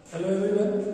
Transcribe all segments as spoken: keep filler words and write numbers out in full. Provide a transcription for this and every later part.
Hello everyone,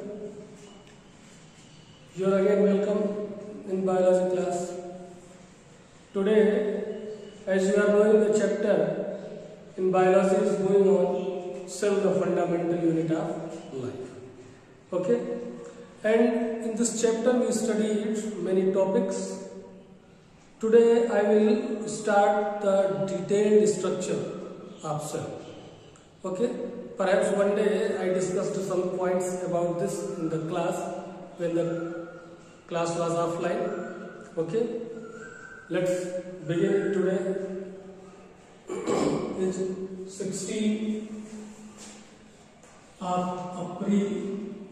you are again welcome in biology class. Today, as you are knowing, the chapter in biology is going on cell, the fundamental unit of life. Okay, and in this chapter we studied many topics. Today I will start the detailed structure of cell. Okay, perhaps one day I discussed some points about this in the class when the class was offline. Okay, let's begin today. It's sixteenth of April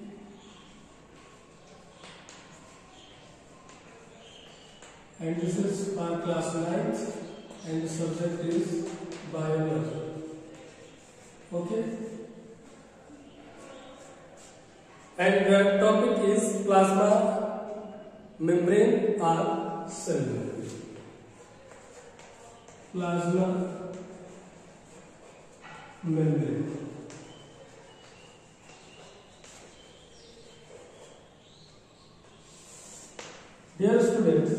and this is our class ninth and the subject is biology. Okay, and the topic is plasma membrane or cell membrane. Plasma membrane. Dear students,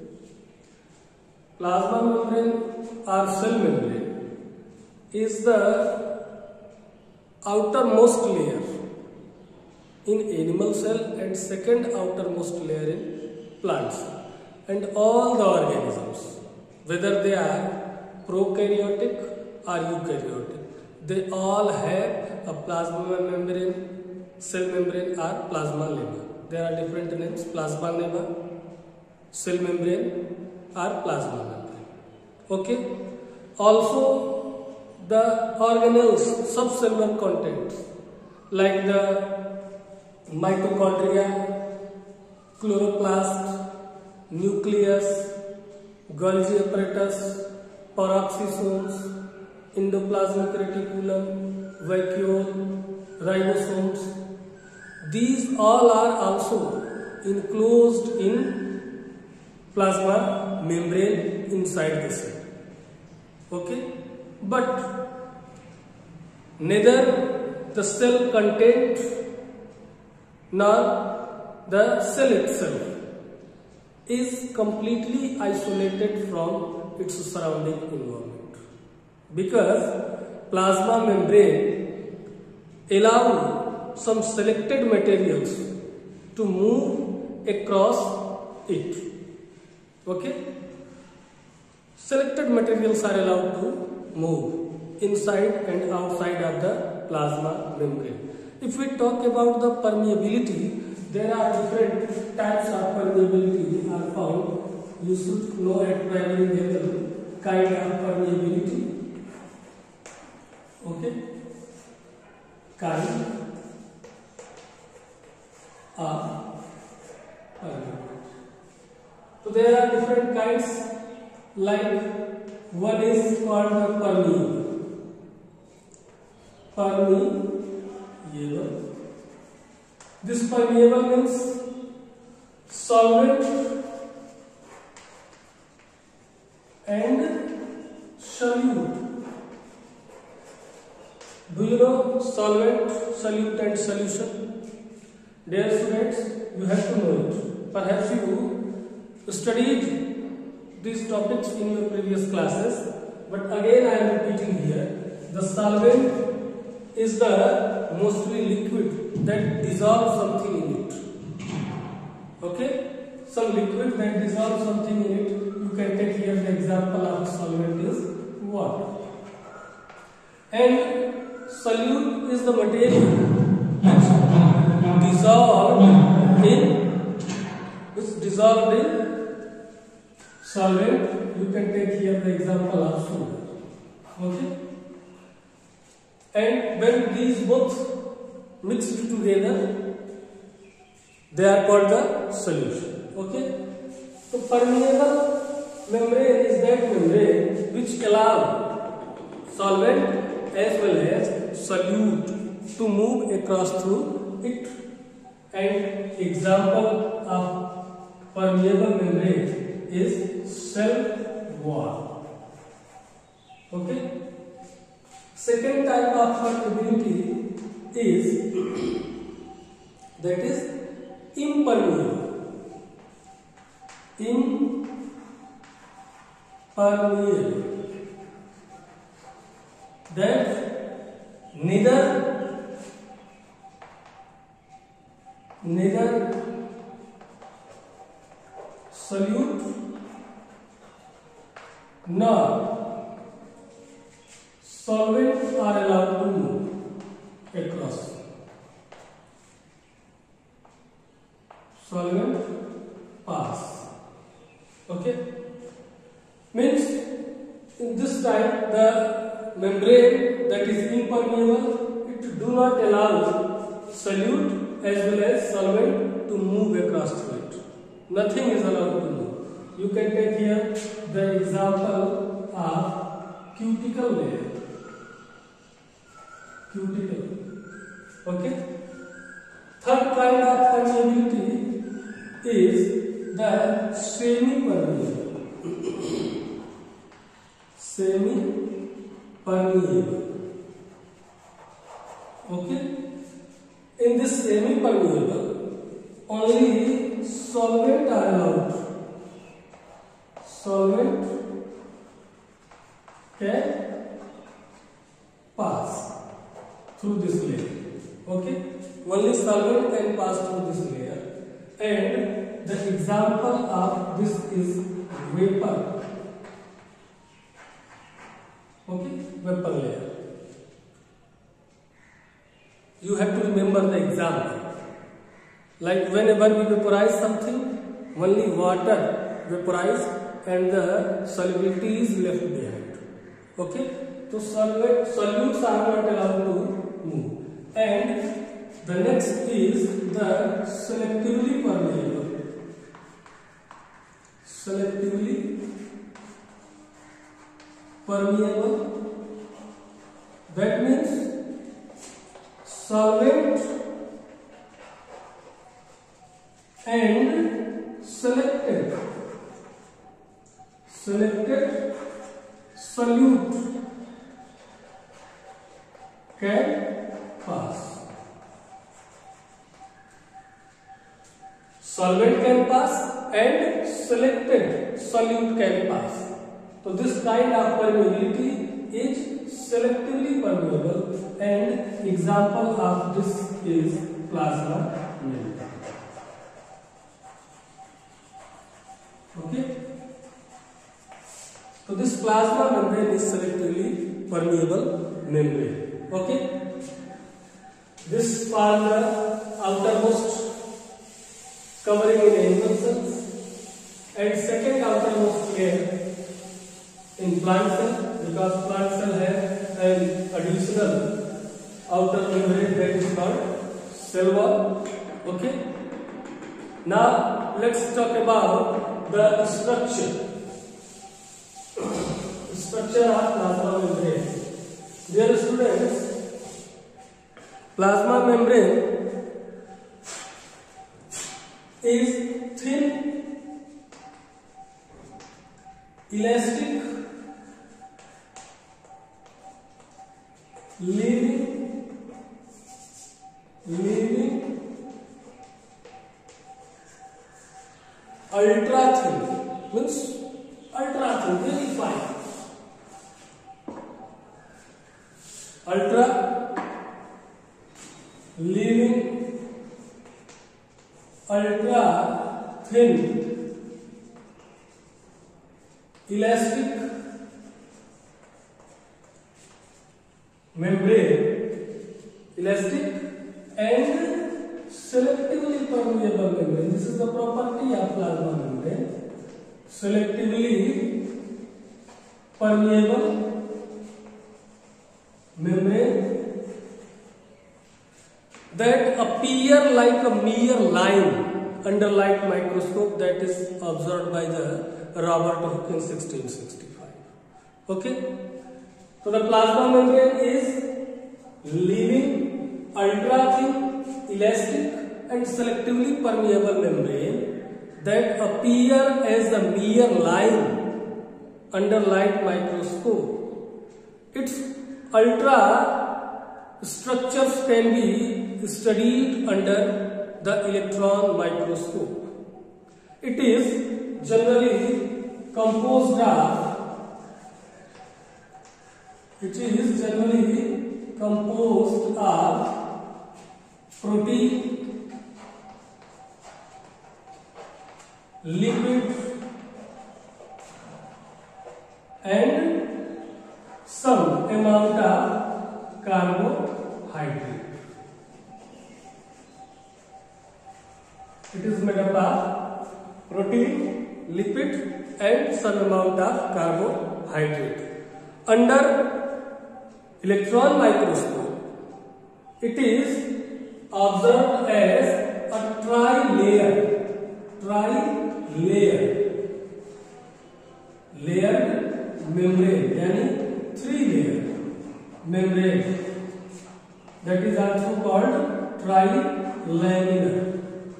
plasma membrane or cell membrane is the outermost layer in animal cell and second outermost layer in plant cell, and all the organisms, whether they are prokaryotic or eukaryotic, they all have a plasma membrane, cell membrane or plasma lemma. There are different names: plasma lemma, cell membrane or plasma membrane. Okay, also the organelles, subcellular contents like the mitochondria, chloroplast, nucleus, Golgi apparatus, peroxisomes, endoplasmic reticulum, vacuole, ribosomes. These all are also enclosed in plasma membrane inside the cell. Okay, but neither the cell content nor the cell itself is completely isolated from its surrounding environment, because plasma membrane allow some selected materials to move across it. Okay, selected materials are allowed to move inside and outside of the plasma membrane. If we talk about the permeability, there are different types of permeability are found. You should know at primary level kind of permeability. Okay, kind of permeability. So there are different kinds. Like one is called the permeable. Permeable. This permeable means solvent and solute. Do you know solvent, solute and solution? Dear students, you have to know it. Perhaps you studied these topics in your previous classes, but again I am repeating here. The solvent is the mostly liquid that dissolves something in it. Okay, some liquid that dissolves something in it. You can take here the example of solvent is water, and solute is the material which dissolved in which dissolved in solvent. You can take here the example of sugar. Okay, and when these both mixed together, they are called the solution. Okay, so permeable membrane is that membrane which allow solvent as well as solute to move across through it. And example of permeable membrane is cell wall. Okay, Second type of permeability is that is impermeable. Impermeable. That neither neither solute nor solvents are allowed to move across. Solvent pass. Okay, means in this type the membrane that is impermeable, it do not allow solute as well as solvent to move across to it. Nothing is allowed to move. You can take here the example of cuticle layer. Cuticle. Okay. Third kind of permeability is the semi-permeable. Semi-permeable. Okay. In this semi-permeable, only solvent are allowed. Solvent can pass through this layer. Okay, only solvent can pass through this layer, and the example of this is vapor. Okay, vapor layer. You have to remember the example. Like whenever we vaporize something, only water vaporize and the solubility is left behind. Okay, so solvent solutes are not allowed to move. And the next is the selectively permeable. Selectively permeable. That means solvent and selected selected solute can pass. Solvent can pass and selected solute can pass. So this kind of permeability is selectively permeable, and example of this is plasma membrane. Okay. So this plasma membrane is selectively permeable membrane. Okay. This form the outermost covering in animal cells, and second outermost layer in plant cell, because plant cell has an additional outer membrane that is called cell wall. Okay. Now let's talk about the structure. Structure of plasma membrane. Dear students, plasma membrane is thin, elastic, living, living, ultra thin, means ultra thin, very fine. Ultra living, ultra thin, elastic membrane, elastic and selectively permeable membrane. This is the property of plasma membrane. Selectively permeable membrane that appear like a mere line under light microscope, that is observed by the Robert Hooke in sixteen sixty-five. Okay, so the plasma membrane is living, ultra thin, elastic and selectively permeable membrane that appear as a mere line under light microscope. Its ultra structures can be studied under the electron microscope. It is generally composed of it is generally composed of protein, lipid and some amount of carbohydrate. It is made up of protein, lipid and some amount of carbohydrate. Under electron microscope, it is observed as a tri-layer, tri-layer, layered membrane, yani three layer membrane. That is also called trilaminar.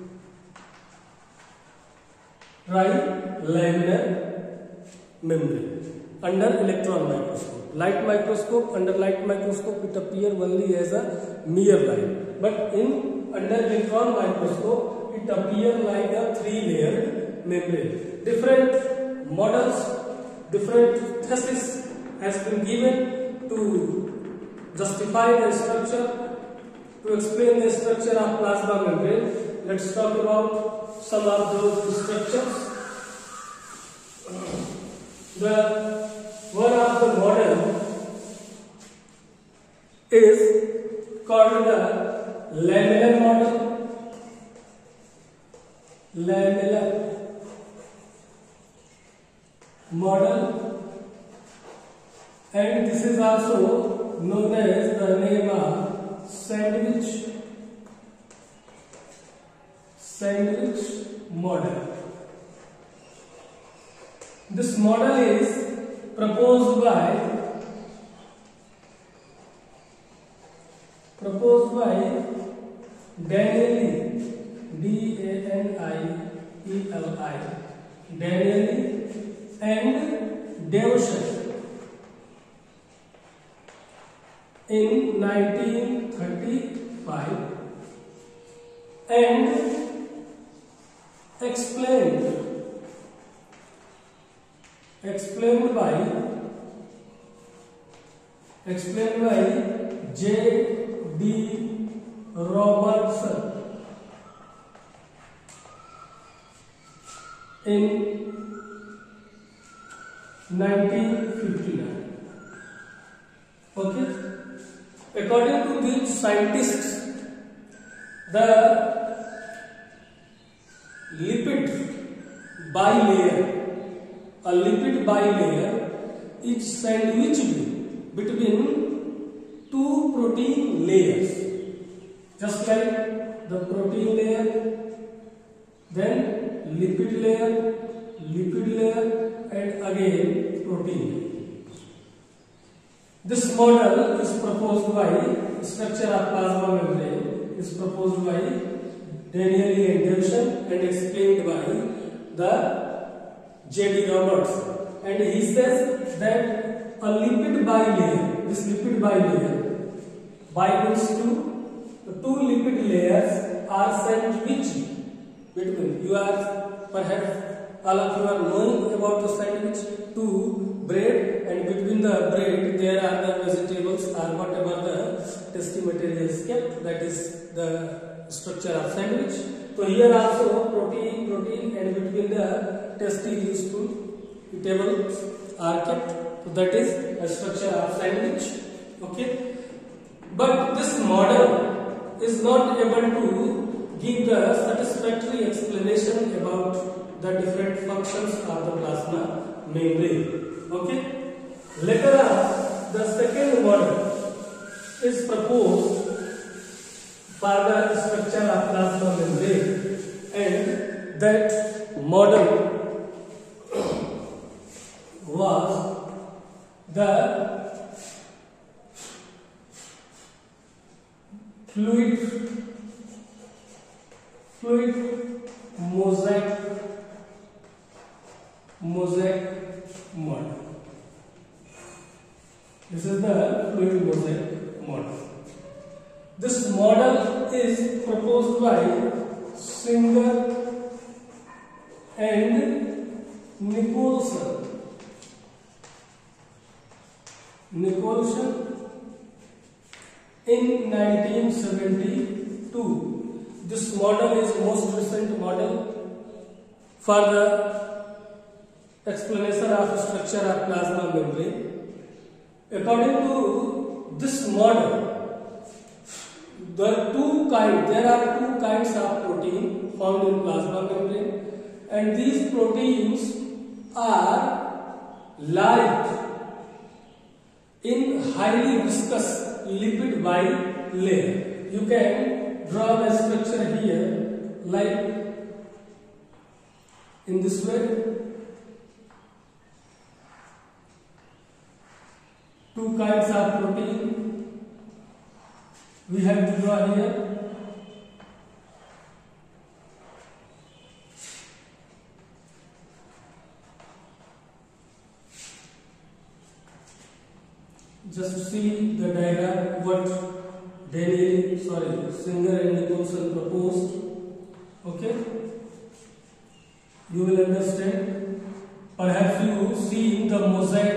Trilaminar membrane under electron microscope. Light microscope, under light microscope it appears only as a mere line, but in under electron microscope it appears like a three layered membrane. Different models, different thesis has been given to justify the structure, to explain the structure of plasma membrane. Let's talk about some of those structures. The one of the model is called the lamellar model. Lamellar model, and this is also known as the name of sandwich sandwich model. This model is proposed by proposed by Danieli, D A N I E L I, Danieli and Devshan in nineteen thirty-five, and explained explained by explained by J D Robertson in nineteen fifty-nine. Okay, according to these scientists, the lipid bilayer A lipid bilayer is sandwiched between two protein layers, just like the protein layer, then lipid layer, lipid layer, and again protein layer. This model is proposed by structure of plasma membrane is proposed by Danieli and Devshan and explained by the J D Roberts, and he says that a lipid bilayer, this lipid bilayer binds to the two lipid layers are sandwiched between. You are perhaps all of you are knowing about the sandwich, two bread, and between the bread there are the vegetables or whatever the tasty material is kept. That is the structure of sandwich. So here also protein, protein, and between the tasty useful eatables are kept. So that is a structure of sandwich. Okay, but this model is not able to give the satisfactory explanation about the different functions of the plasma membrane. Okay, later on the second model is proposed for the structure of plasma membrane, and that model was the fluid fluid mosaic mosaic model. This is the fluid mosaic model. This model is proposed by Singer and Nicholson. Nicholson in nineteen seventy-two. This model is most recent model for the explanation of structure of plasma membrane. According to this model, there are two kinds. There are two kinds of protein found in plasma membrane, and these proteins are light in highly viscous lipid bilayer. You can draw the structure here like in this way. Two kinds of protein we have to draw here. Just see the diagram what Daniel, sorry, Singer and Nicholson proposed. Okay, you will understand. Perhaps you see the mosaic.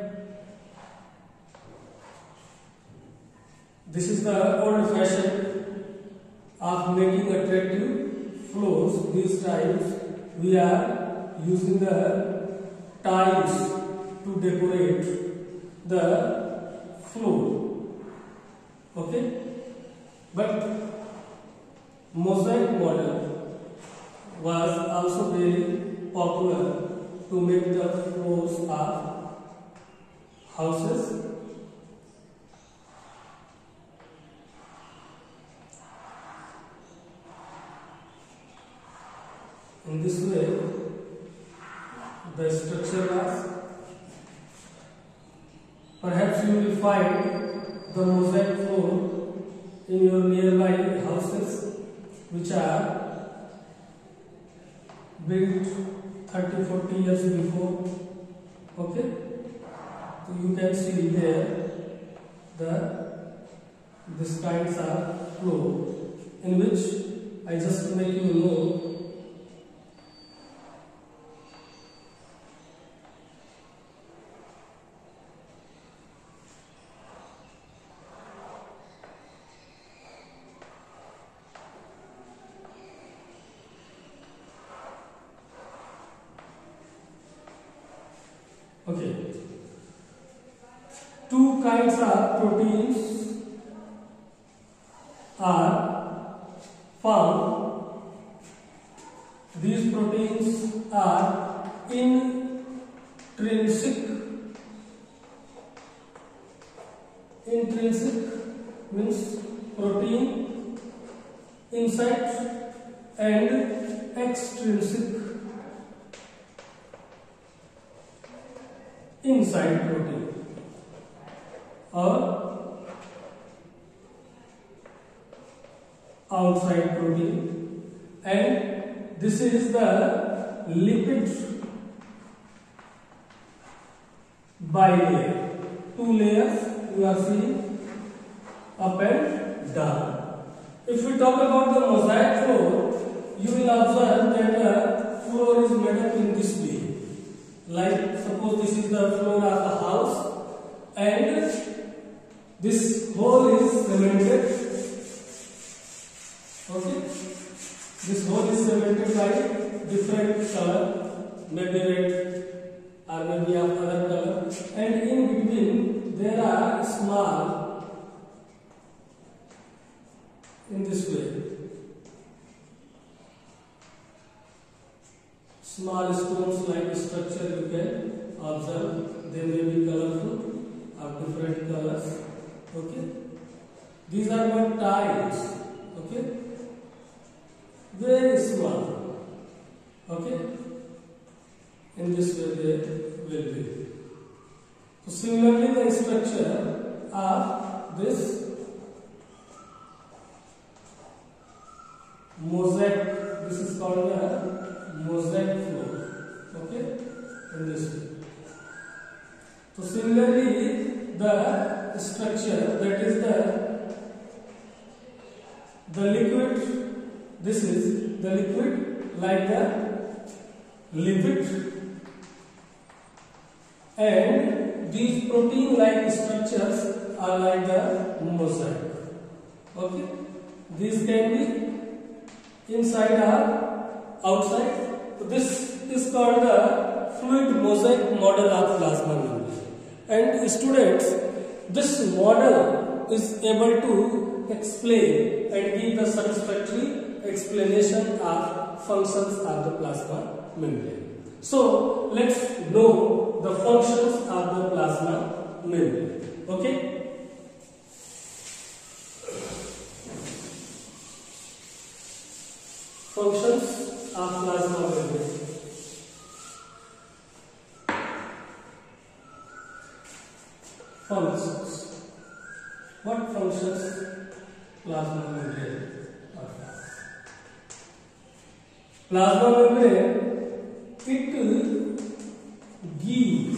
This is the old fashion of making attractive floors. These times we are using the tiles to decorate the floor. Okay, but mosaic model was also very popular to make the floors of houses. In this way, the structure was. Perhaps you will find the mosaic floor in your nearby houses which are built thirty to forty years before. Okay, so you can see there the this kinds of floor in which I just make you know. Okay, two kinds of proteins are found. These proteins are intrinsic. Intrinsic means protein inside, and extrinsic inside protein or outside protein, and this is the lipid bilayer. Two layers you are seeing up and down. If we talk about the mosaic floor, you will observe that the floor is made up in this way. Like suppose this is the floor of the house, and this hole is cemented. Okay, this hole is cemented by different color, maybe red or maybe of other color, and in between there are small, in this way, small stones like structure you can observe. They may be colorful of different colors. Okay, these are what tiles. Okay, very small. Okay, in this way they will be. So similarly, the structure of this mosaic, this is called a mosaic floor. Okay, in this way. So similarly, the structure, that is the the liquid, this is the liquid like the lipid, and these protein like structures are like the mosaic. Okay, these can be inside or outside. So this is called the fluid mosaic model of plasma membrane. And students, this model is able to explain and give the satisfactory explanation of functions of the plasma membrane. So let's know the functions of the plasma membrane. Okay. Functions of plasma membrane. Functions. What functions plasma membrane has? Plasma membrane, it gives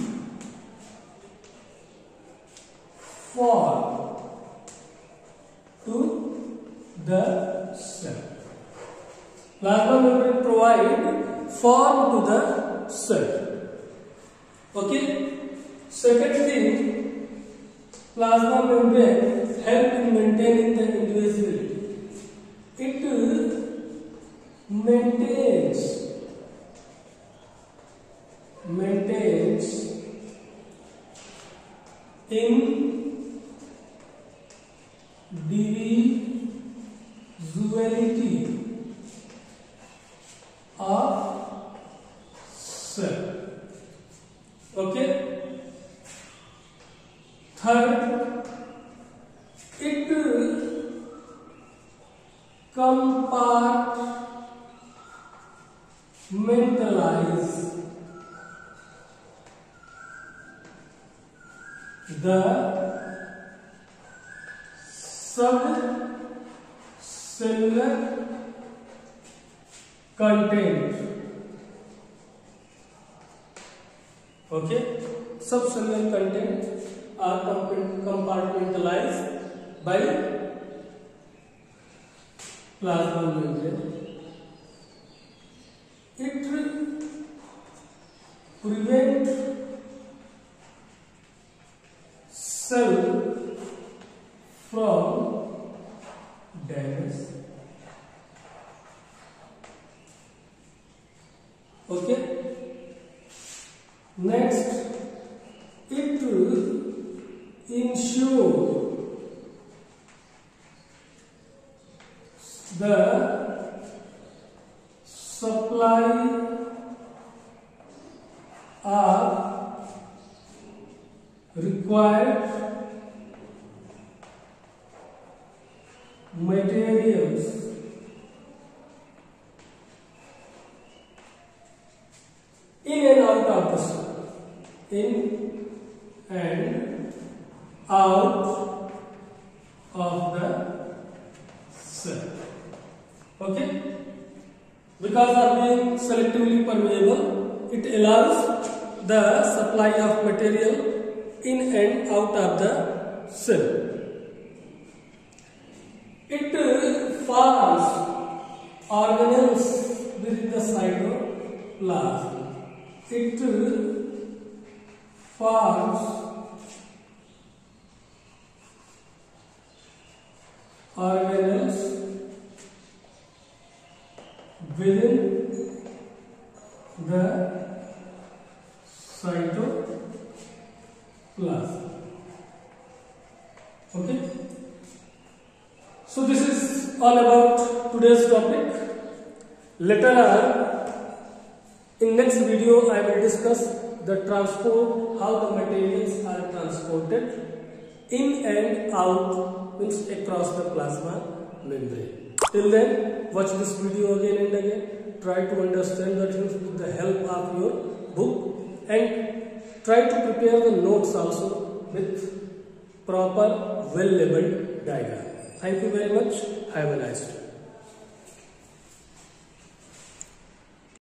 form to the cell. Plasma membrane provide form to the cell. Okay. Second thing, plasma membrane help in maintaining the indivisibility. It maintains maintains indivisibility of cell. Okay. Third, it compartmentalize the subcellular content. Okay, subcellular content are compartmentalized by plasma membrane. It prevents cell from damage. Okay. Next, it ensure the supply of required materials in and out of the cell. In and out of the cell. Okay. Because of being selectively permeable, it allows the supply of material in and out of the cell. It forms organelles within the cytoplasm. It forms organelles within the cytoplasm. Okay. So this is all about today's topic. Later on, in next video, I will discuss the transport, how the materials are transported in and out, means across the plasma membrane. Till then, watch this video again and again. Try to understand the things with the help of your book, and try to prepare the notes also with proper, well-labeled diagram. Thank you very much. Have a nice day.